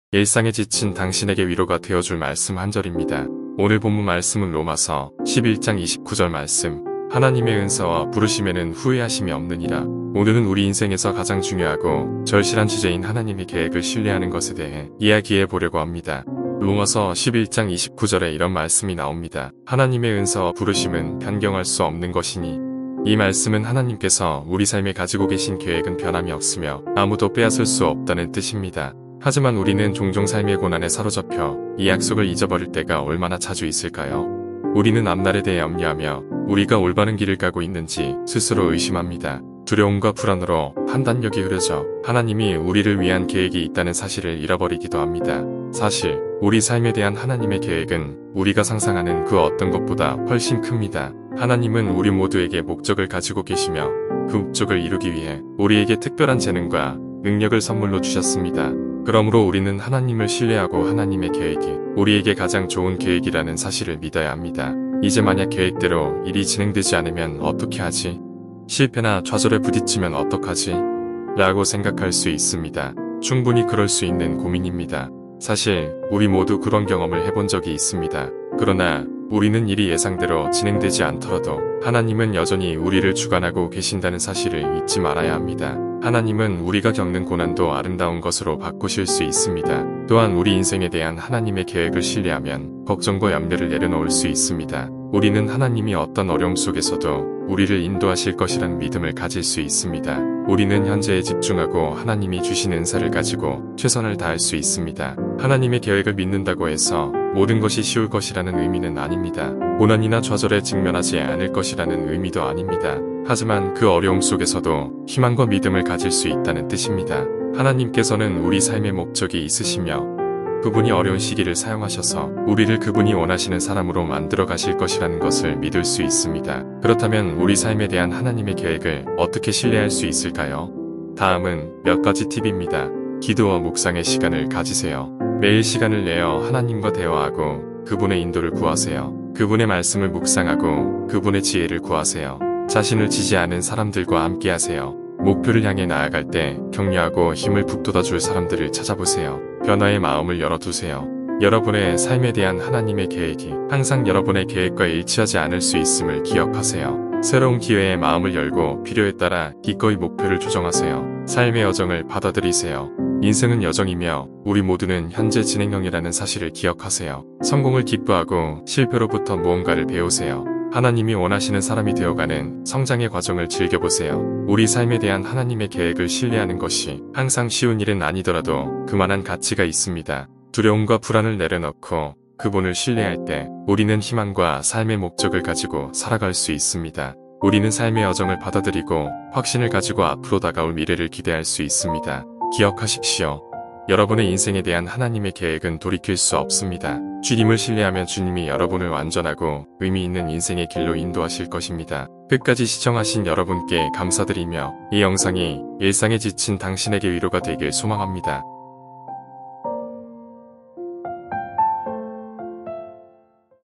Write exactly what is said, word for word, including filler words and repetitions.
일상에 지친 당신에게 위로가 되어줄 말씀 한 절입니다. 오늘 본문 말씀은 로마서 십일 장 이십구 절 말씀. 하나님의 은사와 부르심에는 후회하심이 없느니라. 오늘은 우리 인생에서 가장 중요하고 절실한 주제인 하나님의 계획을 신뢰하는 것에 대해 이야기해 보려고 합니다. 로마서 십일 장 이십구 절에 이런 말씀이 나옵니다. 하나님의 은사와 부르심은 변경할 수 없는 것이니. 이 말씀은 하나님께서 우리 삶에 가지고 계신 계획은 변함이 없으며 아무도 빼앗을 수 없다는 뜻입니다. 하지만 우리는 종종 삶의 고난에 사로잡혀 이 약속을 잊어버릴 때가 얼마나 자주 있을까요? 우리는 앞날에 대해 염려하며 우리가 올바른 길을 가고 있는지 스스로 의심합니다. 두려움과 불안으로 판단력이 흐려져 하나님이 우리를 위한 계획이 있다는 사실을 잃어버리기도 합니다. 사실 우리 삶에 대한 하나님의 계획은 우리가 상상하는 그 어떤 것보다 훨씬 큽니다. 하나님은 우리 모두에게 목적을 가지고 계시며 그 목적을 이루기 위해 우리에게 특별한 재능과 능력을 선물로 주셨습니다. 그러므로 우리는 하나님을 신뢰하고 하나님의 계획이 우리에게 가장 좋은 계획이라는 사실을 믿어야 합니다. 이제 만약 계획대로 일이 진행되지 않으면 어떻게 하지? 실패나 좌절에 부딪히면 어떡하지? 라고 생각할 수 있습니다. 충분히 그럴 수 있는 고민입니다. 사실 우리 모두 그런 경험을 해본 적이 있습니다. 그러나 우리는 일이 예상대로 진행되지 않더라도 하나님은 여전히 우리를 주관하고 계신다는 사실을 잊지 말아야 합니다. 하나님은 우리가 겪는 고난도 아름다운 것으로 바꾸실 수 있습니다. 또한 우리 인생에 대한 하나님의 계획을 신뢰하면 걱정과 염려를 내려놓을 수 있습니다. 우리는 하나님이 어떤 어려움 속에서도 우리를 인도하실 것이라는 믿음을 가질 수 있습니다. 우리는 현재에 집중하고 하나님이 주신 은사를 가지고 최선을 다할 수 있습니다. 하나님의 계획을 믿는다고 해서 모든 것이 쉬울 것이라는 의미는 아닙니다. 고난이나 좌절에 직면하지 않을 것이라는 의미도 아닙니다. 하지만 그 어려움 속에서도 희망과 믿음을 가질 수 있다는 뜻입니다. 하나님께서는 우리 삶의 목적이 있으시며 그분이 어려운 시기를 사용하셔서 우리를 그분이 원하시는 사람으로 만들어 가실 것이라는 것을 믿을 수 있습니다. 그렇다면 우리 삶에 대한 하나님의 계획을 어떻게 신뢰할 수 있을까요? 다음은 몇 가지 팁입니다. 기도와 묵상의 시간을 가지세요. 매일 시간을 내어 하나님과 대화하고 그분의 인도를 구하세요. 그분의 말씀을 묵상하고 그분의 지혜를 구하세요. 자신을 지지하는 사람들과 함께하세요. 목표를 향해 나아갈 때 격려하고 힘을 북돋아줄 사람들을 찾아보세요. 변화의 마음을 열어두세요. 여러분의 삶에 대한 하나님의 계획이 항상 여러분의 계획과 일치하지 않을 수 있음을 기억하세요. 새로운 기회에 마음을 열고 필요에 따라 기꺼이 목표를 조정하세요. 삶의 여정을 받아들이세요. 인생은 여정이며 우리 모두는 현재 진행형이라는 사실을 기억하세요. 성공을 기뻐하고 실패로부터 무언가를 배우세요. 하나님이 원하시는 사람이 되어가는 성장의 과정을 즐겨보세요. 우리 삶에 대한 하나님의 계획을 신뢰하는 것이 항상 쉬운 일은 아니더라도 그만한 가치가 있습니다. 두려움과 불안을 내려놓고 그분을 신뢰할 때 우리는 희망과 삶의 목적을 가지고 살아갈 수 있습니다. 우리는 삶의 여정을 받아들이고 확신을 가지고 앞으로 다가올 미래를 기대할 수 있습니다. 기억하십시오. 여러분의 인생에 대한 하나님의 계획은 돌이킬 수 없습니다. 주님을 신뢰하면 주님이 여러분을 완전하고 의미 있는 인생의 길로 인도하실 것입니다. 끝까지 시청하신 여러분께 감사드리며 이 영상이 일상에 지친 당신에게 위로가 되길 소망합니다.